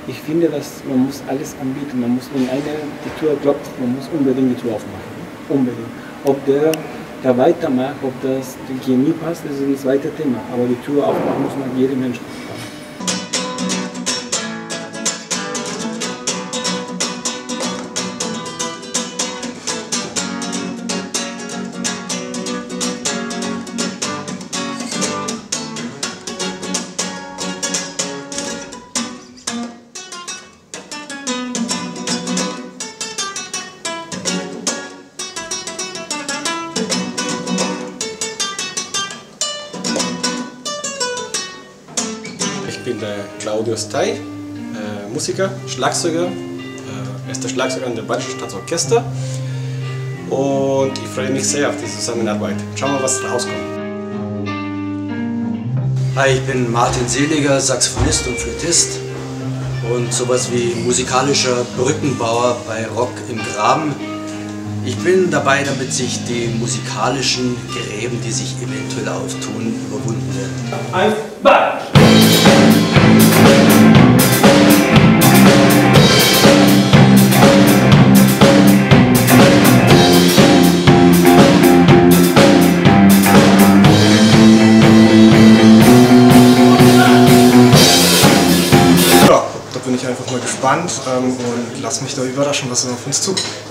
Ich finde, dass man muss alles anbieten. Man muss, wenn einer die Tür klopft, man muss unbedingt die Tür aufmachen. Unbedingt. Ob der da weitermacht, ob das die Chemie passt, das ist ein zweites Thema. Aber die Tür aufmachen muss man jedem Menschen. Ich bin der Claudio Stey, Musiker, Schlagzeuger. Er ist der Schlagzeuger in der Badischen Staatsorchester und ich freue mich sehr auf diese Zusammenarbeit. Schauen wir mal, was rauskommt. Hi, ich bin Martin Seliger, Saxophonist und Flötist und sowas wie musikalischer Brückenbauer bei Rock im Graben. Ich bin dabei, damit sich die musikalischen Gräben, die sich eventuell auftun, überwunden werden. Ja, da bin ich einfach mal gespannt und lass mich da überraschen, was auf uns zukommt.